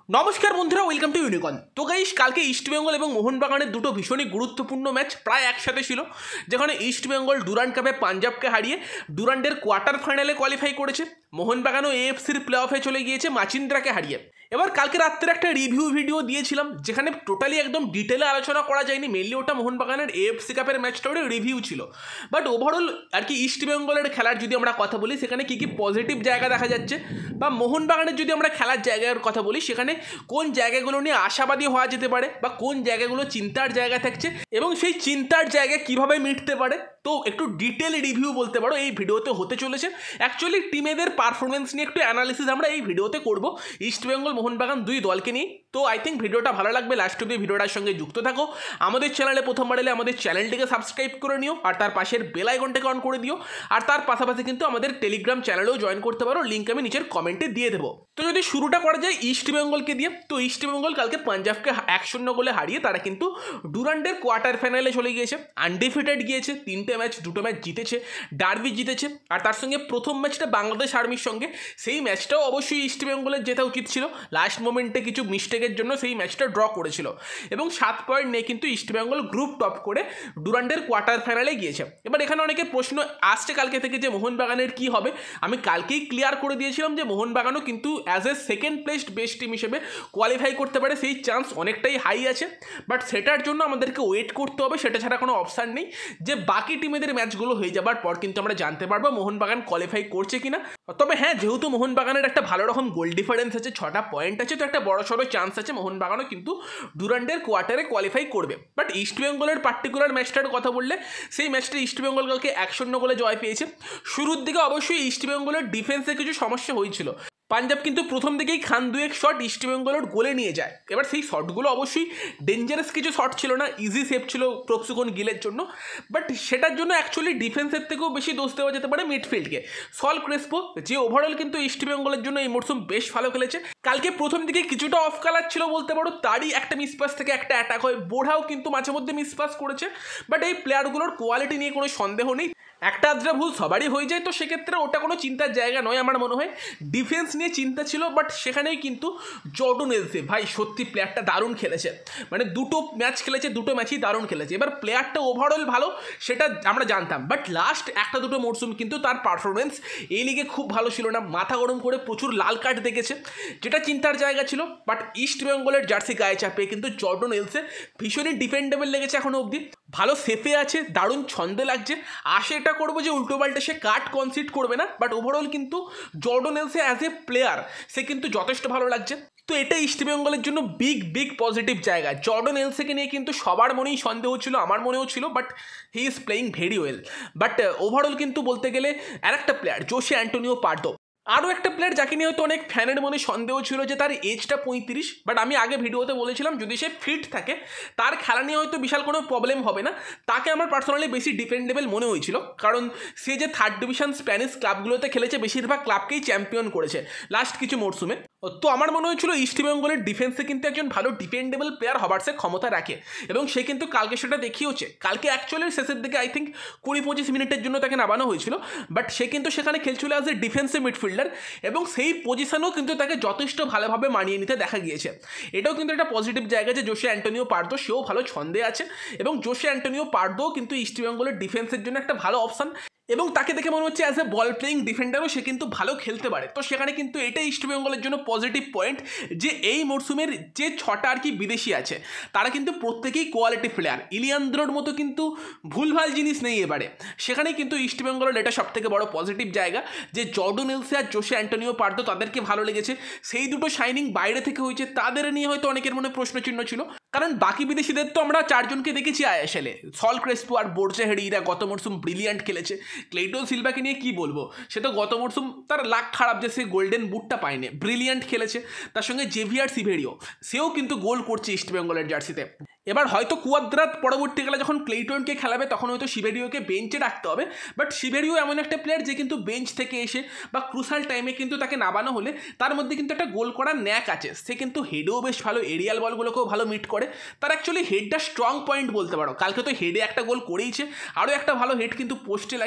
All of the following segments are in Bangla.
নমস্কার বন্ধুরা, ওয়েলকাম টু ইউনিকর্ন। তো গাইস, কালকে ইস্টবেঙ্গল এবং মোহনবাগানের দুটো ভীষণই গুরুত্বপূর্ণ ম্যাচ প্রায় একসাথে ছিল, যেখানে ইস্টবেঙ্গল ডুরান্ড কাপে পাঞ্জাবকে হারিয়ে ডুরান্ডের কোয়ার্টার ফাইনালে কোয়ালিফাই করেছে। মোহনবাগানও এএফসির প্লে অফে চলে গিয়েছে মাচিন্দ্রাকে হারিয়ে। এবার কালকে রাত্রে একটা রিভিউ ভিডিও দিয়েছিলাম, যেখানে টোটালি একদম ডিটেলে আলোচনা করা যায়নি। মেনলি ওটা মোহনবাগানের এএফসি কাপের ম্যাচটা ওটা রিভিউ ছিল। বাট ওভারঅল আর কি ইস্টবেঙ্গলের খেলার যদি আমরা কথা বলি, সেখানে কী কী পজিটিভ জায়গা দেখা যাচ্ছে, বা মোহনবাগানের যদি আমরা খেলার জায়গার কথা বলি, সেখানে কোন জায়গাগুলো নিয়ে আশাবাদী হওয়া যেতে পারে বা কোন জায়গাগুলো চিন্তার জায়গা থাকছে এবং সেই চিন্তার জায়গা কিভাবে মিটতে পারে, তো একটু ডিটেল রিভিউ বলতে পারো এই ভিডিওতে হতে চলেছে। অ্যাকচুয়ালি টিমেদের পারফরমেন্স নিয়ে একটু অ্যানালিসিস আমরা এই ভিডিওতে করব, ইস্টবেঙ্গল মোহনবাগান দুই দলকে নিয়ে। তো আই থিঙ্ক ভিডিওটা ভালো লাগবে, লাস্ট অব্দি ভিডিওটার সঙ্গে যুক্ত থাকো। আমাদের চ্যানেলে প্রথমবার এলে আমাদের চ্যানেলটিকে সাবস্ক্রাইব করে নিও, আর তার পাশের বেল আইকনটাকে অন করে দিও। আর তার পাশাপাশি কিন্তু আমাদের টেলিগ্রাম চ্যানেলেও জয়েন করতে পারো, লিঙ্ক আমি নিচের কমেন্টে দিয়ে দেবো। তো যদি শুরুটা করা যায় ইস্টবেঙ্গলকে দিয়ে, তো ইস্টবেঙ্গল কালকে পাঞ্জাবকে 1-0 গোলে হারিয়ে তারা কিন্তু ডুরান্ডের কোয়ার্টার ফাইনালে চলে গিয়েছে। আনডিফিটেড গিয়েছে, 3টে ম্যাচ 2টো ম্যাচ জিতেছে, ডার্বি জিতেছে। আর তার সঙ্গে প্রথম ম্যাচটা বাংলাদেশ আর্মির সঙ্গে, সেই ম্যাচটাও অবশ্যই ইস্টবেঙ্গলের জেতা উচিত ছিল। লাস্ট মোমেন্টে কিছু মিস্টেকের জন্য সেই ম্যাচটা ড্র করেছিল এবং 7 পয়েন্ট নিয়ে কিন্তু ইস্টবেঙ্গল গ্রুপ টপ করে ডুরান্ডের কোয়ার্টার ফাইনালে গিয়েছে। এবার এখানে অনেকে প্রশ্ন আসছে কালকে থেকে যে মোহনবাগানের কি হবে। আমি কালকেই ক্লিয়ার করে দিয়েছিলাম যে মোহনবাগানও কিন্তু as a second placed best team হিসেবে কোয়ালিফাই করতে পারে, সেই চান্স অনেকটাই হাই আছে। বাট সেটার জন্য আমাদেরকে ওয়েট করতে হবে, সেটা ছাড়া কোনো অপশান নেই। যে বাকি টিমেদের ম্যাচগুলো হয়ে যাবার পর কিন্তু আমরা জানতে পারবো মোহনবাগান কোয়ালিফাই করছে কিনা। তবে হ্যাঁ, যেহেতু মোহনবাগানের একটা ভালো রকম গোল ডিফারেন্স আছে, 6টা পয়েন্ট আছে, তো একটা বড় সড়ো চান্স আছে মোহনবাগানও কিন্তু ডুরান্ডের কোয়ার্টারে কোয়ালিফাই করবে। বাট ইস্টবেঙ্গলের পার্টিকুলার ম্যাচটার কথা বললে, সেই ম্যাচটা ইস্টবেঙ্গল কালকে 1-0 গোলে জয় পেয়েছে। শুরুর দিকে অবশ্যই ইস্টবেঙ্গলের ডিফেন্সে কিছু সমস্যা হয়েছিল। পাঞ্জাব কিন্তু প্রথম দিকেই খান দুয়েক শট ইস্টবেঙ্গলের গোলে নিয়ে যায়। এবার সেই শটগুলো অবশ্যই ডেঞ্জারাস কিছু শট ছিল না, ইজি সেভ ছিল প্রফসুকন গিলের জন্য। বাট সেটার জন্য অ্যাকচুয়ালি ডিফেন্সের থেকেও বেশি দোষ দেওয়া যেতে পারে মিডফিল্ডকে। সল ক্রেসপো, যে ওভারঅল কিন্তু ইস্টবেঙ্গলের জন্য এই মরশুম বেশ ভালো খেলেছে। কালকে প্রথম দিকে কিছুটা অফ কালার ছিল বলতে পারো, তারই একটা মিসপাস থেকে একটা অ্যাটাক হয়। বোড়াও কিন্তু মাঝে মধ্যে মিসপাস করেছে। বাট এই প্লেয়ারগুলোর কোয়ালিটি নিয়ে কোনো সন্দেহ নেই, একটা আধটা ভুল সবারই হয়ে যায়, তো সেক্ষেত্রে ওটা কোনো চিন্তার জায়গা নয়। আমার মনে হয় ডিফেন্স নিয়ে চিন্তা ছিল, বাট সেখানেই কিন্তু জর্ডন এলসে ভাই সত্যি প্লেয়ারটা দারুণ খেলেছে। মানে দুটো ম্যাচ খেলেছে, দুটো ম্যাচই দারুণ খেলেছে। এবার প্লেয়ারটা ওভারঅল ভালো সেটা আমরা জানতাম, বাট লাস্ট একটা দুটো মরশুম কিন্তু তার পারফরমেন্স এই লিগে খুব ভালো ছিল না। মাথা গরম করে প্রচুর লাল কার্ড দেখেছে, যেটা চিন্তার জায়গা ছিল। বাট ইস্ট বেঙ্গলের জার্সি গায়ে চাপে কিন্তু জর্ডন এলসে ভীষণই ডিফেন্ডেবল লেগেছে এখনো অবধি। ভালো সেফে আছে, দারুণ ছন্দে লাগছে। এটা করবো যে উল্টোপাল্টে সে কাট কনসিড করবে না, বাট ওভারঅল কিন্তু Jordan Elsey as a player সে কিন্তু যথেষ্ট ভালো লাগছে। তো এটা ইস্টবেঙ্গলের জন্য বিগ পজিটিভ জায়গা। জর্ডন এলসেকে নিয়ে কিন্তু সবার মনেই সন্দেহ ছিল, আমার মনেও ছিল, but he is playing very well. But overall কিন্তু বলতে গেলে আরেকটা প্লেয়ার জোসে অ্যান্টোনিও পার্দো, আরও একটা প্লেয়ার যাকে নিয়ে হয়তো অনেক ফ্যানের মনে সন্দেহ ছিল যে তার এজটা 35, বাট আমি আগে ভিডিওতে বলেছিলাম যদি সে ফিট থাকে তার খেলা নিয়ে হয়তো বিশাল কোনো প্রবলেম হবে না। তাকে আমার পার্সোনালি বেশি ডিফেন্ডেবল মনে হয়েছিল, কারণ সে যে 3rd ডিভিশন স্প্যানিশ ক্লাবগুলোতে খেলেছে, বেশিরভাগ ক্লাবকেই চ্যাম্পিয়ন করেছে লাস্ট কিছু মরশুমে। তো আমার মনে হয়েছিল ইস্টবেঙ্গলের ডিফেন্সে কিন্তু একজন ভালো ডিপেন্ডেবল প্লেয়ার হবার সে ক্ষমতা রাখে, এবং সে কিন্তু কালকে সেটা দেখিয়েছে। কালকে অ্যাকচুয়ালি শেষের দিকে আই থিঙ্ক 20-25 মিনিটের জন্য তাকে নামানো হয়েছিল, বাট সে কিন্তু সেখানে খেলছিল অ্যাজ এ ডিফেন্সিভ মিডফিল্ডার, এবং সেই পজিশনেও কিন্তু তাকে যথেষ্ট ভালোভাবে মানিয়ে নিতে দেখা গিয়েছে। এটাও কিন্তু একটা পজিটিভ জায়গা যে জোসে অ্যান্টোনিও পার্দো সেও ভালো ছন্দে আছে, এবং জোসে অ্যান্টোনিও পার্দোও কিন্তু ইস্টবেঙ্গলের ডিফেন্সের জন্য একটা ভালো অপশান, এবং তাকে দেখে মনে হচ্ছে অ্যাজ এ বল প্লেয়িং ডিফেন্ডারও সে কিন্তু ভালো খেলতে পারে। তো সেখানে কিন্তু এটাই ইস্টবেঙ্গলের জন্য পজিটিভ পয়েন্ট যে এই মরশুমের যে 6টা আর কি বিদেশি আছে তারা কিন্তু প্রত্যেকেই কোয়ালিটি প্লেয়ার। ইলিয়ান্দ্রোর মতো কিন্তু ভুলভাল জিনিস নেই এবারে। সেখানেই কিন্তু ইস্টবেঙ্গলের এটা সবথেকে বড় পজিটিভ জায়গা যে জর্ডন এলসে আর জোসে অ্যান্টোনিও পার্দো তাদেরকে ভালো লেগেছে। সেই দুটো শাইনিং বাইরে থেকে হয়েছে, তাদের নিয়ে হয়তো অনেকের মনে প্রশ্নচিহ্ন ছিল, কারণ বাকি বিদেশিদের তো আমরা 4জনকে দেখেছি আইএসএলে। সল ক্রেসপো আর বোর্জে হেডিরা গত মরশুম ব্রিলিয়ান্ট খেলেছে। ক্লেইটন সিলভাকে নিয়ে কি বলবো, সে তো গত মরশুম তার লাক খারাপ যে সে গোল্ডেন বুটটা পায়নি, ব্রিলিয়ান্ট খেলেছে। তার সঙ্গে জেভিয়ার সিভেরিও সেও কিন্তু গোল করছে ইস্টবেঙ্গলের জার্সিতে। এবার হয়তো কুয়াদ্রাত পরবর্তীকালে যখন ক্লেইটনকে খেলাবে তখন হয়তো সিভেরিওকে বেঞ্চে রাখতে হবে, বাট সিভেরিও এমন একটা প্লেয়ার যে কিন্তু বেঞ্চ থেকে এসে বা ক্রুশাল টাইমে কিন্তু তাকে নামানো হলে তার মধ্যে কিন্তু একটা গোল করার ন্যাক আছে। সে কিন্তু হেডেও বেশ ভালো, এরিয়াল বলগুলোকেও ভালো মিট করে। তার অ্যাকচুয়ালি হেডটা স্ট্রং পয়েন্ট বলতে পারো। কালকে তো হেডে একটা গোল করেইছে, আরও একটা ভালো হেড কিন্তু পোস্টে লাগে।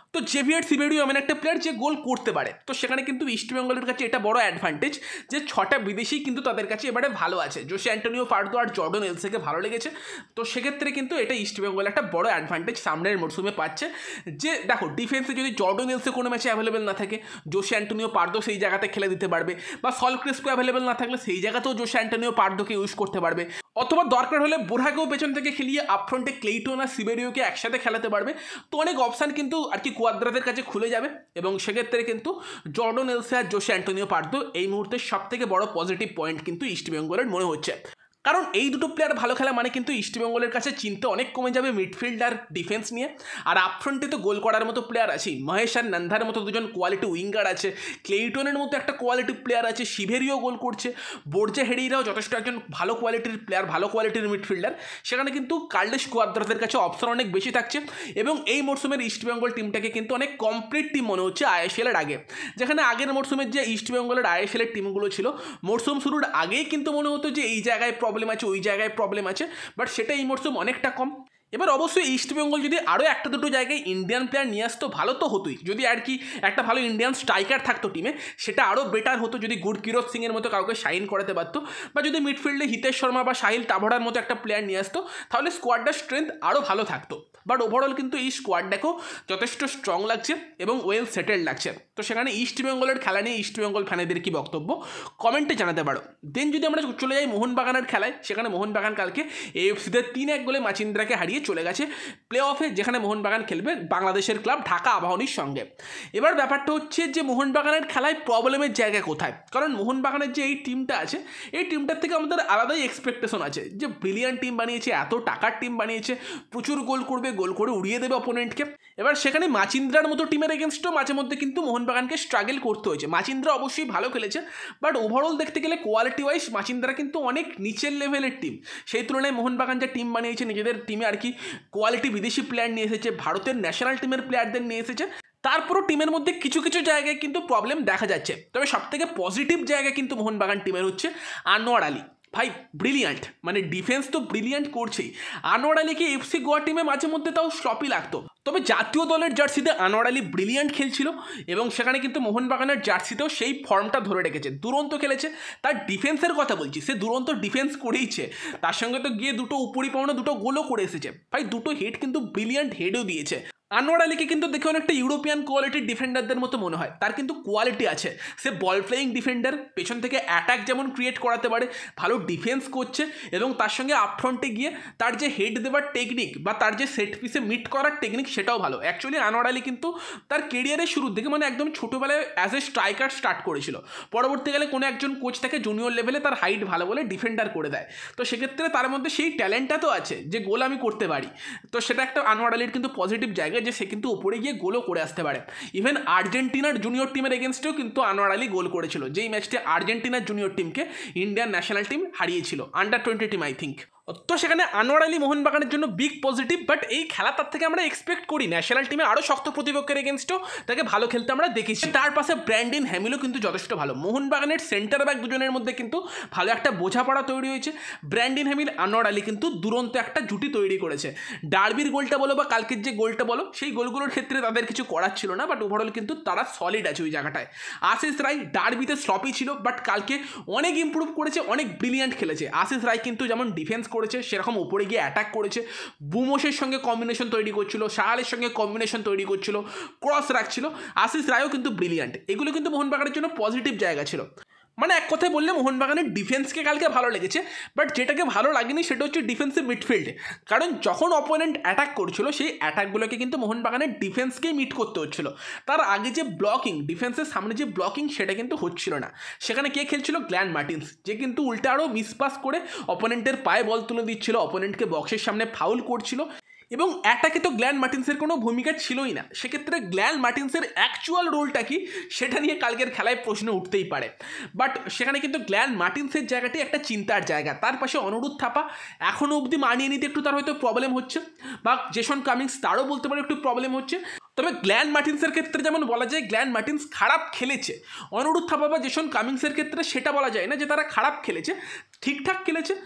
তো জেভিয়ার সিবেরিও এমন একটা প্লেয়ার যে গোল করতে পারে। তো সেখানে কিন্তু ইস্টবেঙ্গলের কাছে এটা বড় অ্যাডভান্টেজ যে 6টা বিদেশি কিন্তু তাদের কাছে এবারে ভালো আছে। জোসে অ্যান্টোনিও পার্দো আর জর্ডন এলসেকে ভালো লেগেছে। তো সেক্ষেত্রে কিন্তু এটা ইস্টবেঙ্গল একটা বড় অ্যাডভান্টেজ সামনের মরশুমে পাচ্ছে। যে দেখো ডিফেন্সে যদি জর্ডন এলসে কোনো ম্যাচে অ্যাভেলেবেল না থাকে, জোসে অ্যান্টোনিও পার্দো সেই জায়গাতে খেলে দিতে পারবে, বা সল ক্রিস্পো অ্যাভেলেবেল না থাকলে সেই জায়গাতেও জোসে অ্যান্টোনিও পার্দোকে ইউজ করতে পারবে, অথবা দরকার হলে বোরহাকেও পেছন থেকে খেলিয়ে আপফ্রন্টে ক্লেইটন আর সিবেরিওকে একসাথে খেলাতে পারবে। তো অনেক অপশান কিন্তু আর কি কোয়াদ্রাদের কাছে খুলে যাবে, এবং সেক্ষেত্রে কিন্তু জর্ডন এলসে আর জোসে অ্যান্টোনিও পার্দো এই মুহূর্তে সবথেকে বড় পজিটিভ পয়েন্ট কিন্তু ইস্টবেঙ্গলের মনে হচ্ছে। কারণ এই দুটো প্লেয়ার ভালো খেলা মানে কিন্তু ইস্টবেঙ্গলের কাছে চিন্তা অনেক কমে যাবে মিডফিল্ড আর ডিফেন্স নিয়ে। আর আপফ্রন্টে তো গোল করার মতো প্লেয়ার আছেই, মহেশ আর নন্দার মতো দুজন কোয়ালিটি উইঙ্গার আছে, ক্লেইটনের মতো একটা কোয়ালিটি প্লেয়ার আছে, শিভেরিও গোল করছে, বোর্জে হেডিরাও যথেষ্ট একজন ভালো কোয়ালিটির প্লেয়ার, ভালো কোয়ালিটির মিডফিল্ডার। সেখানে কিন্তু কার্লেস কোয়াদ্রাদের কাছে অপশন অনেক বেশি থাকছে, এবং এই মরশুমের ইস্টবেঙ্গল টিমটাকে কিন্তু অনেক কমপ্লিট টিম মনে হচ্ছে আইএসএলের আগে। যেখানে আগের মরশুমের যে ইস্টবেঙ্গলের আইএসএলের টিমগুলো ছিল, মরশুম শুরুর আগেই কিন্তু মনে হতো যে এই জায়গায় প্রবলেম আছে, ওই জায়গায় প্রবলেম আছে, বাট সেটা এই মরশুম অনেকটা কম। এবার অবশ্যই ইস্টবেঙ্গল যদি আরও একটা দুটো জায়গায় ইন্ডিয়ান প্লেয়ার নিয়ে আসতো ভালো তো হতোই, যদি আর কি একটা ভালো ইন্ডিয়ান স্ট্রাইকার থাকতো টিমে সেটা আরও বেটার হতো, যদি গুরকিরত সিংয়ের মতো কাউকে সাইন করাতে পারতো, বা যদি মিডফিল্ডে হিতেশ শর্মা বা সাহিল টাভরার মতো একটা প্লেয়ার নিয়ে আসতো, তাহলে স্কোয়াডটার স্ট্রেংথ আরও ভালো থাকতো। বাট ওভারঅল কিন্তু এই স্কোয়াডটাকেও যথেষ্ট স্ট্রং লাগছে এবং ওয়েল সেটেলড লাগছে। তো সেখানে ইস্টবেঙ্গলের খেলা নিয়ে ইস্টবেঙ্গল ফ্যানেদের কী বক্তব্য কমেন্টে জানাতে পারো। দেন যদি আমরা চলে যাই মোহনবাগানের খেলায়, সেখানে মোহনবাগান কালকে এএফসিতে 3-1 গোলে মাচিন্দ্রাকে হারিয়ে চলে গেছে প্লে অফে, যেখানে মোহনবাগান খেলবে বাংলাদেশের ক্লাব ঢাকা আবাহনীর সঙ্গে। এবার ব্যাপারটা হচ্ছে যে মোহনবাগানের খেলায় প্রবলেমের জায়গা কোথায়, কারণ মোহনবাগানের যে এই টিমটা আছে এই টিমটার থেকে আমাদের আলাদাই এক্সপেকটেশন আছে যে ব্রিলিয়ান্ট টিম বানিয়েছে, এত টাকার টিম বানিয়েছে, প্রচুর গোল করবে, গোল করে উড়িয়ে দেবে অপোনেন্টকে। এবার সেখানে মাচিন্দ্রার মতো টিমের এগেনস্টও মাঝে মধ্যে কিন্তু মোহনবাগানকে স্ট্রাগল করতে হয়েছে। মাচিন্দ্রা অবশ্যই ভালো খেলেছে, বাট ওভারঅল দেখতে গেলে কোয়ালিটি ওয়াইজ মাচিন্দ্রা কিন্তু অনেক নিচের লেভেলের টিম। সেই তুলনায় মোহনবাগান যে টিম বানিয়েছে নিজেদের টিমে আর কি কোয়ালিটি বিদেশি প্লেয়ার নিয়ে এসেছে, ভারতের ন্যাশনাল টিমের প্লেয়ারদের নিয়ে এসেছে, তারপরও টিমের মধ্যে কিছু কিছু জায়গায় কিন্তু প্রবলেম দেখা যাচ্ছে। তবে সবথেকে পজিটিভ জায়গা কিন্তু মোহনবাগান টিমের হচ্ছে আনোয়ার আলী। ভাই ব্রিলিয়ান্ট, মানে ডিফেন্স তো ব্রিলিয়ান্ট করছেই। আনোয়ার আলীকে এফসি গোয়া টিমে মাঝে মধ্যে তাও স্লপি লাগতো, তবে জাতীয় দলের জার্সিতে আনোয়ার আলী ব্রিলিয়ান্ট খেলছিল, এবং সেখানে কিন্তু মোহনবাগানের জার্সিতেও সেই ফর্মটা ধরে রেখেছে, দুরন্ত খেলেছে। তার ডিফেন্সের কথা বলছি, সে দুরন্ত ডিফেন্স করেইছে, তার সঙ্গে তো গিয়ে দুটো উপরি পাওনা দুটো গোলও করে এসেছে। ভাই দুটো হেড কিন্তু ব্রিলিয়ান্ট হেডও দিয়েছে। আনোয়ার আলীকে কিন্তু দেখে অনেকটা ইউরোপিয়ান কোয়ালিটির ডিফেন্ডারদের মতো মনে হয়, তার কিন্তু কোয়ালিটি আছে, সে বল প্লেয়িং ডিফেন্ডার, পেছন থেকে অ্যাটাক যেমন ক্রিয়েট করাতে পারে, ভালো ডিফেন্স করছে, এবং তার সঙ্গে আপফ্রন্টে গিয়ে তার যে হেড দেওয়ার টেকনিক বা তার যে সেট পিসে মিট করার টেকনিক সেটাও ভালো। অ্যাকচুয়ালি আনোয়ার আলী কিন্তু তার কেরিয়ারের শুরুর দিকে মানে একদম ছোটোবেলায় অ্যাজ এ স্ট্রাইকার স্টার্ট করেছিল, পরবর্তীকালে কোনো একজন কোচ তাকে জুনিয়র লেভেলে তার হাইট ভালো বলে ডিফেন্ডার করে দেয়। তো সেক্ষেত্রে তার মধ্যে সেই ট্যালেন্টটা তো আছে যে গোল আমি করতে পারি, তো সেটা একটা আনোয়ার আলীর কিন্তু পজিটিভ জায়গা যে সে কিন্তু উপরে গিয়ে গোলও করে আসতে পারে। ইভেন আর্জেন্টিনার জুনিয়র টিমের এগেনস্টেও কিন্তু আনোয়ার আলী গোল করেছিল, যেই ম্যাচটি আর্জেন্টিনার জুনিয়র টিমকে ইন্ডিয়ান ন্যাশনাল টিম হারিয়েছিল, আন্ডার-20 টিম আই থিঙ্ক। তো সেখানে আনোয়ার আলী মোহনবাগানের জন্য বিগ পজিটিভ, বাট এই খেলা তার থেকে আমরা এক্সপেক্ট করি ন্যাশনাল টিমে আরও শক্ত প্রতিপক্ষের এগেনস্টেও তাকে ভালো খেলতে আমরা দেখেছি। তার পাশে ব্র্যান্ডিন হ্যামিলও কিন্তু যথেষ্ট ভালো। মোহনবাগানের সেন্টার ব্যাক দুজনের মধ্যে কিন্তু ভালো একটা বোঝাপড়া তৈরি হয়েছে। ব্র্যান্ডিন হ্যামিল আনোয়ার আলী কিন্তু দুরন্ত একটা জুটি তৈরি করেছে। ডার্বির গোলটা বলো বা কালকের যে গোলটা বলো, সেই গোলগুলোর ক্ষেত্রে তাদের কিছু করার ছিল না, বাট ওভারঅল কিন্তু তারা সলিড আছে ওই জায়গাটায়। আশিস রায় ডার্বিতে স্লপি ছিল, বাট কালকে অনেক ইম্প্রুভ করেছে, অনেক ব্রিলিয়ান্ট খেলেছে। আশিস রায় কিন্তু যেমন ডিফেন্স করেছে সেরকম উপরে গিয়ে অ্যাটাক করেছে, বুমোসের সঙ্গে কম্বিনেশন তৈরি করছিল, শাহালের সঙ্গে কম্বিনেশন তৈরি করছিল, ক্রস রাখছিল। আশিস রায়ও কিন্তু ব্রিলিয়ান্ট। এগুলো কিন্তু মোহনবাগানের জন্য পজিটিভ জায়গা ছিল। মানে এক কথায় বললে মোহনবাগানের ডিফেন্সকে কালকে ভালো লেগেছে, বাট যেটাকে ভালো লাগেনি সেটা হচ্ছে ডিফেন্সিভ মিডফিল্ডে। কারণ যখন অপোনেন্ট অ্যাটাক করছিল সেই অ্যাটাকগুলোকে কিন্তু মোহনবাগানের ডিফেন্সকেই মিট করতে হচ্ছিল। তার আগে যে ব্লকিং, ডিফেন্সের সামনে যে ব্লকিং, সেটা কিন্তু হচ্ছিল না। সেখানে কে খেলছিল? গ্ল্যান মার্টিন্স, যে কিন্তু উল্টে আরও মিসপাস করে অপোনেন্টের পায়ে বল তুলে দিচ্ছিল, অপোনেন্টকে বক্সের সামনে ফাউল করছিল, এবং অ্যাটাকে তো গ্ল্যান মার্টিন্সের কোনো ভূমিকা ছিলই না। সেক্ষেত্রে গ্ল্যান মার্টিন্সের অ্যাকচুয়াল রোলটা কি সেটা নিয়ে কালকের খেলায় প্রশ্ন উঠতেই পারে। বাট সেখানে কিন্তু গ্ল্যান মার্টিন্সের জায়গাটি একটা চিন্তার জায়গা। তার পাশে অনুরোধ থাপা এখনও অবধি মানিয়ে নিতে একটু তার হয়তো প্রবলেম হচ্ছে, বা জেসন কামিংস তারও বলতে পারে একটু প্রবলেম হচ্ছে। তবে গ্ল্যান মার্টিন্সের ক্ষেত্রে যেমন বলা যায় গ্ল্যান মার্টিন্স খারাপ খেলেছে, অনুরোধ থাপা বা জেসন কামিংসের ক্ষেত্রে সেটা বলা যায় না যে তারা খারাপ খেলেছে, ঠিকঠাক খেলেছে।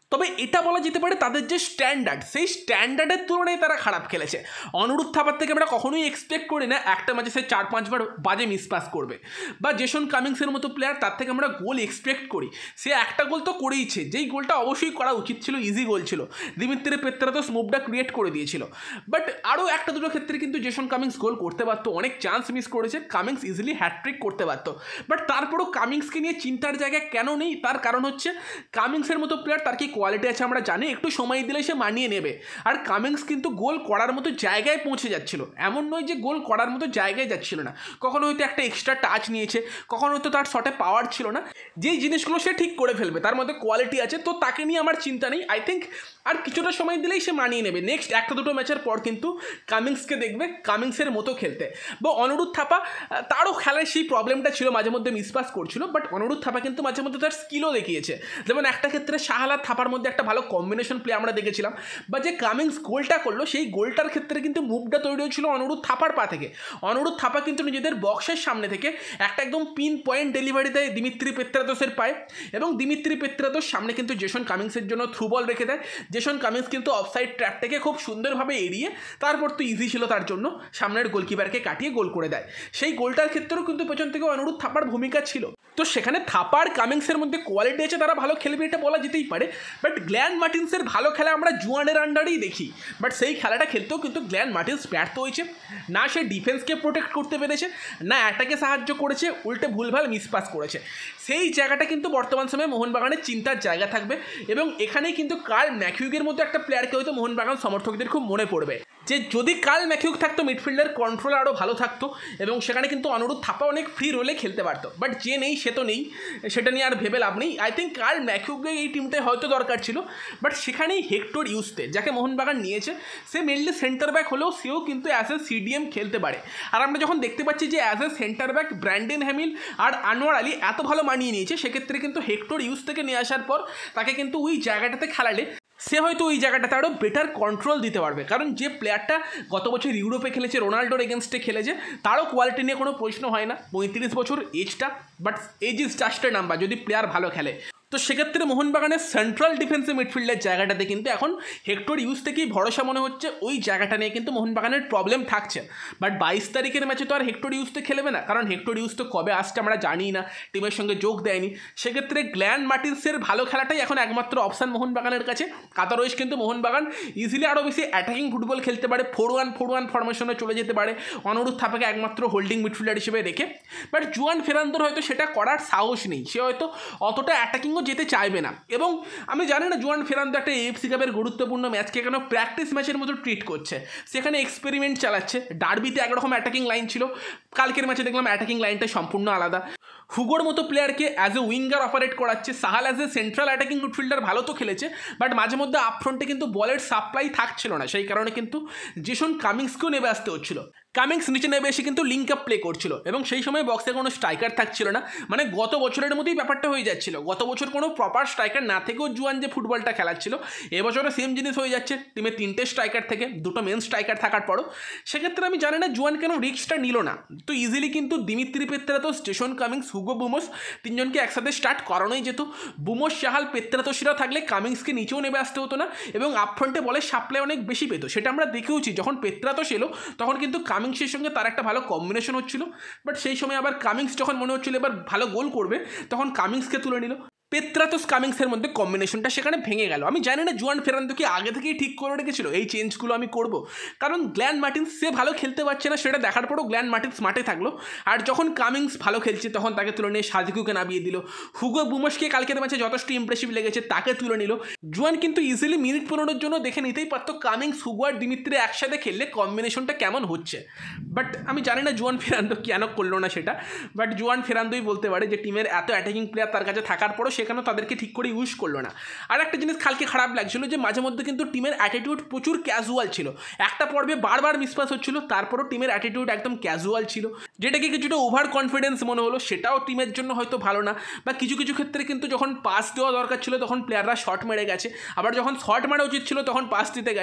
তবে এটা বলা যেতে পারে তাদের যে স্ট্যান্ডার্ড, সেই স্ট্যান্ডার্ডের তুলনায় তারা খারাপ খেলেছে। অনুরোধ থাপার থেকে আমরা কখনোই এক্সপেক্ট করি না একটা ম্যাচে সে 4-5 বার বাজে মিসপাস করবে, বা জেসন কামিংসের মতো প্লেয়ার তার থেকে আমরা গোল এক্সপেক্ট করি। সে একটা গোল তো করেইছে, যেই গোলটা অবশ্যই করা উচিত ছিল, ইজি গোল ছিল, দিমিত্রি পেত্রাতোস মুভটা ক্রিয়েট করে দিয়েছিল। বাট আরও একটা দুটো ক্ষেত্রে কিন্তু জেসন কামিংস গোল করতে পারতো, অনেক চান্স মিস করেছে, কামিংস ইজিলি হ্যাটট্রিক করতে পারতো। বাট তারপরও কামিংসকে নিয়ে চিন্তার জায়গায় কেন নেই, তার কারণ হচ্ছে কামিংসের মতো প্লেয়ার তার কি কোয়ালিটি আছে আমরা জানি, একটু সময় দিলে সে মানিয়ে নেবে। আর কামিংস কিন্তু গোল করার মতো জায়গায় পৌঁছে যাচ্ছিল, এমন নয় যে গোল করার মতো জায়গায় যাচ্ছিল না। কখনো হয়তো একটা এক্সট্রা টাচ নিয়েছে, কখনো হয়তো তার শটে পাওয়ার ছিল না, যেই জিনিসগুলো সে ঠিক করে ফেলবে, তার মধ্যে কোয়ালিটি আছে, তো তাকে নিয়ে আমার চিন্তা নেই। আই থিঙ্ক আর কিছুটা সময় দিলেই সে মানিয়ে নেবে। নেক্সট একটা দুটো ম্যাচের পর কিন্তু কামিংসকে দেখবে কামিংসের মতো খেলতে। বা অনুরোধ থাপা, তারও খেলার সেই প্রবলেমটা ছিল, মাঝে মধ্যে মিসপাস করছিল, বাট অনুরোধ থাপা কিন্তু মাঝে মধ্যে তার স্কিলও দেখিয়েছে। যেমন একটা ক্ষেত্রে শাহাল আর থাপার মধ্যে একটা ভালো কম্বিনেশন প্লে আমরা দেখেছিলাম, বা যে কামিংস গোলটা করলো সেই গোলটার ক্ষেত্রে কিন্তু মুভটা তৈরি হয়েছিল অনুরোধ থাপার পা থেকে। অনুরোধ থাপা কিন্তু নিজেদের বক্সের সামনে থেকে একটা একদম পিন পয়েন্ট ডেলিভারি দেয় দিমিত্রি পেত্রাতোসের পায়ে, এবং দিমিত্রি পেত্রাতোস সামনে কিন্তু জেসন কামিংসের জন্য থ্রু বল রেখে দেয়। জেসন কামিংস কিন্তু অফসাইড ট্র্যাপটাকে খুব সুন্দরভাবে এড়িয়ে, তারপর তো ইজি ছিল তার জন্য, সামনের গোলকিপারকে কাটিয়ে গোল করে দেয়। সেই গোলটার ক্ষেত্রেও কিন্তু পেছন থেকে অনুরোধ থাপার ভূমিকা ছিল। তো সেখানে থাপার কামিংসের মধ্যে কোয়ালিটি আছে, তারা ভালো খেলবে এটা বলা যেতেই পারে। বাট গ্ল্যান মার্টিন্সের ভালো খেলা আমরা জুয়ানের আন্ডারেই দেখি, বাট সেই খেলাটা খেলতেও কিন্তু গ্ল্যান মার্টিন্স ব্যর্থ হয়েছে। না সে ডিফেন্সকে প্রোটেক্ট করতে পেরেছে, না অ্যাটাকে সাহায্য করেছে, উল্টে ভুলভাল মিসপাস করেছে। সেই জায়গাটা কিন্তু বর্তমান সময়ে মোহনবাগানের চিন্তার জায়গা থাকবে, এবং এখানেই কিন্তু কার্ল ম্যাকিউগের মতো একটা প্লেয়ারকে হয়তো মোহনবাগান সমর্থকদের খুব মনে পড়বে, যে যদি কার্ল ম্যাকিউগ থাকতো মিডফিল্ডের কন্ট্রোল আরও ভালো থাকতো, এবং সেখানে কিন্তু অনুরোধ থাপা অনেক ফ্রি রোলে খেলতে পারতো। বাট যে নেই সে তো নেই, সেটা নিয়ে আর ভেবে লাভ নেই। আই থিঙ্ক কার্ল ম্যাকিউগকে এই টিমটায় হয়তো দরকার ছিল, বাট সেখানেই হেক্টর ইউস্তে, যাকে মোহনবাগান নিয়েছে, সে মেনলি সেন্টার ব্যাক হলেও সেও কিন্তু অ্যাজ এ সিডিএম খেলতে পারে। আর আমরা যখন দেখতে পাচ্ছি যে as a centre back Brandon Hamill আর আনোয়ার আলী এত ভালো মানিয়ে নিয়েছে, সেক্ষেত্রে কিন্তু হেক্টর ইউস থেকে নিয়ে আসার পর তাকে কিন্তু ওই জায়গাটাতে খেলালে সে হয়তো ওই জায়গাটাতে আরও বেটার কন্ট্রোল দিতে পারবে। কারণ যে প্লেয়ারটা গত বছর ইউরোপে খেলেছে, রোনাল্ডোর এগেনস্টে খেলেছে, তারও কোয়ালিটি নিয়ে কোনো প্রশ্ন হয় না, 35 বছর এজটা, but age is just a number যদি প্লেয়ার ভালো খেলে। তো সেক্ষেত্রে মোহনবাগানের সেন্ট্রাল ডিফেন্সিভ মিডফিল্ডের জায়গাটাতে কিন্তু এখন হেক্টর ইউস থেকেই ভরসা মনে হচ্ছে, ওই জায়গাটা নিয়ে কিন্তু মোহনবাগানের প্রবলেম থাকছে। বাট 22 তারিখের ম্যাচে তো আর হেক্টর ইউসতে খেলবে না, কারণ হেক্টর ইউস তো কবে আসছে আমরা জানি না, টিমের সঙ্গে যোগ দেয়নি। সেক্ষেত্রে গ্ল্যান মার্টিন্সের ভালো খেলাটাই এখন একমাত্র অপশান মোহনবাগানের কাছে। আদারওয়াইজ কিন্তু মোহনবাগান ইজিলি আরও বেশি অ্যাটাকিং ফুটবল খেলতে পারে, 4-1-4-1 ফরমেশনে চলে যেতে পারে অনুরোধ থাপাকে একমাত্র হোল্ডিং মিডফিল্ডার হিসেবে রেখে। বাট জুয়ান ফেরান্দোর হয়তো সেটা করার সাহস নেই, সে হয়তো অতটা অ্যাটাকিং যেতে চাইবে না। এবং আমি জানি না জুয়ান ফেরান্দো একটা এএফসি কাপের গুরুত্বপূর্ণ ম্যাচকে কেন প্র্যাকটিস ম্যাচের মতো ট্রিট করছে, সেখানে এক্সপেরিমেন্ট চালাচ্ছে। ডার্বিতে একরকম অ্যাটাকিং লাইন ছিল, কালকের ম্যাচে দেখলাম অ্যাটাকিং লাইনটা সম্পূর্ণ আলাদা। হুগোর মতো প্লেয়ারকে অ্যাজ এ উইঙ্গার অপারেট করাচ্ছে, Sahal as a central attacking midfielder ভালো তো খেলেছে, বাট মাঝে মধ্যে আপফ্রন্টে কিন্তু বলের সাপ্লাই থাকছিল না, সেই কারণে কিন্তু জেসন কামিংসকেও নেমে আসতে হচ্ছিল। কামিংস নিচে নেমে এসে কিন্তু লিঙ্ক আপ প্লে করছিল, এবং সেই সময় বক্সে কোনো স্ট্রাইকার থাকছিল না। মানে গত বছরের মতোই ব্যাপারটা হয়ে যাচ্ছিল, গত বছর কোনো প্রপার স্ট্রাইকার না থেকেও জুয়ান যে ফুটবলটা খেলাচ্ছিল, এবছরও সেম জিনিস হয়ে যাচ্ছে। টিমে 3টে স্ট্রাইকার থেকে 2টো মেন স্ট্রাইকার থাকার পরও সেক্ষেত্রে আমি জানি না জুয়ান কেন রিস্কটা নিল না। তো ইজিলি কিন্তু Dimitri Petratos, Jason Cummings, Hugo Boumous তিনজনকে একসাথে স্টার্ট করানোই যেত। বুমোস, চাহাল, পেত্রাতোসরা থাকলে কামিংসকে নিচেও নেমে আসতে হতো না, এবং আপফ্রন্টে বলের সাপ্লাই অনেক বেশি পেত। সেটা আমরা দেখেওছি, যখন পেত্রাতোস এলো তখন কিন্তু কামিংসের সঙ্গে তার একটা ভালো কম্বিনেশন হচ্ছিল। বাট সেই সময় আবার কামিংস যখন মনে হচ্ছিল এবার ভালো গোল করবে, তখন কামিংসকে তুলে নিল। পেত্রাতোস কামিংসের মধ্যে কম্বিনেশনটা সেখানে ভেঙে গেল। আমি জানি না জুয়ান ফেরান্দো কি আগে থেকেই ঠিক করে রেখেছিল এই চেঞ্জগুলো আমি করব, কারণ গ্ল্যান মার্টিন্স সে ভালো খেলতে পারছে না, সেটা দেখার পরও গ্ল্যান মার্টিন্স মাঠে থাকলো। আর যখন কামিংস ভালো খেলছে তখন তাকে তুলে নিয়ে সাদিকুকে নামিয়ে দিল। হুগো বুমোসকে কালকের ম্যাচে যথেষ্ট ইমপ্রেসিভ লেগেছে, তাকে তুলে নিল। জুয়ান কিন্তু ইজিলি মিনিট 15-এর জন্য দেখে নিতেই পারতো কামিংস, হুগো আর দিমিত্রি একসাথে খেললে কম্বিনেশনটা কেমন হচ্ছে। বাট আমি জানি না জুয়ান ফেরান্দো কেন করলো না সেটা, বাট জুয়ান ফেরান্দোই বলতে পারে যে টিমের এত অ্যাটাকিং প্লেয়ার তার কাছে থাকার পরও সেখানেও তাদেরকে ঠিক করে ইউজ করলো না। আর একটা জিনিস কালকে খারাপ লাগছিল যে মাঝে মধ্যে কিন্তু টিমের অ্যাটিটিউড প্রচুর ক্যাজুয়াল ছিল, একটা পর্বে বারবার মিসপাস হচ্ছিল, তারপরও টিমের অ্যাটিটিউড একদম ক্যাজুয়াল ছিল, যেটাকে কিছুটা ওভার কনফিডেন্স মনে হলো। সেটাও টিমের জন্য হয়তো ভালো না। বা কিছু কিছু ক্ষেত্রে কিন্তু যখন পাস দেওয়া দরকার ছিল তখন প্লেয়াররা শট মেরে গেছে, আবার যখন শট মারা উচিত ছিল তখন পাস দিতে গেছে,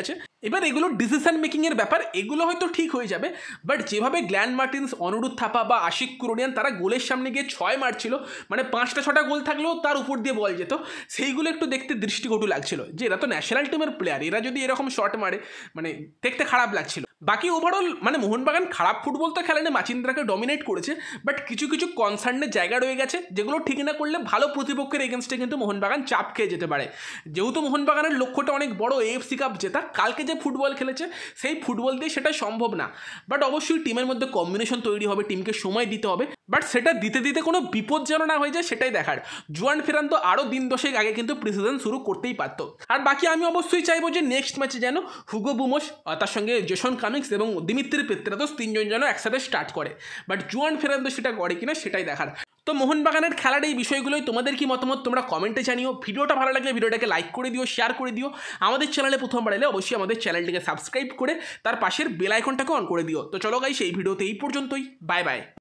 এবার এগুলো ডিসিশন মেকিংয়ের ব্যাপার, এগুলো হয়তো ঠিক হয়ে যাবে, বাট যেভাবে গ্ল্যান মার্টিন্স, অনুরোধ থাপা বা আশিক কুরোনিয়ান তারা গোলের সামনে গিয়ে 6 মারছিল, মানে 5টা-6টা গোল থাকলেও তার উপর দিয়ে বল যেত, সেইগুলো একটু দেখতে দৃষ্টিকটু লাগছিল যে এরা তো ন্যাশনাল টিমের প্লেয়ার, এরা যদি এরকম শট মারে মানে দেখতে খারাপ লাগছিল। বাকি ওভারঅল মানে মোহনবাগান খারাপ ফুটবল তো খেলেনি, মাচিন্দ্রাকে ডমিনেট করেছে, বাট কিছু কিছু কনসার্নের জায়গা রয়ে গেছে যেগুলো ঠিক না করলে ভালো প্রতিপক্ষের এগেনস্টে কিন্তু মোহনবাগান চাপ খেয়ে যেতে পারে। যেহেতু মোহনবাগানের লক্ষ্যটা অনেক বড় এএফসি কাপ জেতা, কালকে যে ফুটবল খেলেছে সেই ফুটবল দিয়ে সেটা সম্ভব না, বাট অবশ্যই টিমের মধ্যে কম্বিনেশন তৈরি হবে, টিমকে সময় দিতে হবে, বাট সেটা দিতে দিতে কোনো বিপদ যেন না হয়ে যায় সেটাই দেখার। জুয়ান ফেরান তো আরও দিন 10 আগে কিন্তু প্রিসিজন শুরু করতেই পারতো। আর বাকি আমি অবশ্যই চাইবো যে নেক্সট ম্যাচে যেন হুগো বুমোস, তার সঙ্গে জেসন কামিংস এবং দিমিত্রি পেত্রাদোস 3 জন যেন একসাথে স্টার্ট করে, বাট জুয়ান ফেরান তো সেটা করে কিনা সেটাই দেখার। তো মোহনবাগানের খেলার এই বিষয়গুলোই তোমাদের কি মতামত তোমরা কমেন্টে জানিও। ভিডিওটা ভালো লাগলে ভিডিওটাকে লাইক করে দিও, শেয়ার করে দিও। আমাদের চ্যানেলে প্রথমবার এলে অবশ্যই আমাদের চ্যানেলটিকে সাবস্ক্রাইব করে তার পাশের বেল আইকনটাকে অন করে দিও। তো চলো গাইস, এই ভিডিওতে এই পর্যন্তই, বাই বাই।